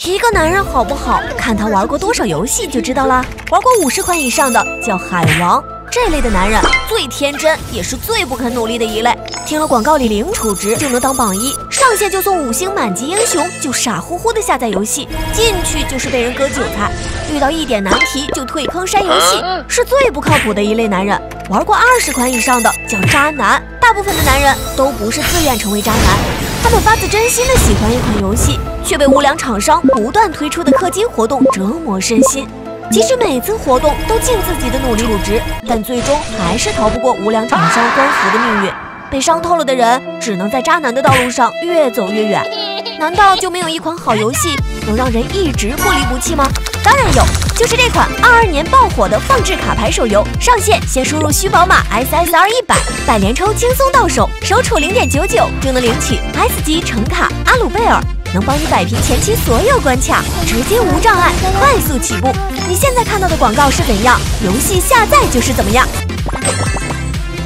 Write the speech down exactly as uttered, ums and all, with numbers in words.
一个男人好不好，看他玩过多少游戏就知道啦。玩过五十款以上的叫海王，这类的男人最天真，也是最不肯努力的一类。听了广告里零储值就能当榜一，上线就送五星满级英雄，就傻乎乎的下载游戏，进去就是被人割韭菜，遇到一点难题就退坑删游戏，是最不靠谱的一类男人。玩过二十款以上的叫渣男，大部分的男人都不是自愿成为渣男，他们发自真心的喜欢一款游戏，却被无良厂商不断推出的氪金活动折磨身心。即使每次活动都尽自己的努力储值，但最终还是逃不过无良厂商官服的命运。被伤透了的人，只能在渣男的道路上越走越远。难道就没有一款好游戏能让人一直不离不弃吗？当然有，就是这款二二年爆火的放置卡牌手游。上线先输入虚宝码 S S R 一百，百连抽轻松到手，首储零点九九就能领取 S 级橙卡阿鲁贝尔，能帮你摆平前期所有关卡，直接无障碍快速起步。你现在看到的广告是怎样，游戏下载就是怎么样。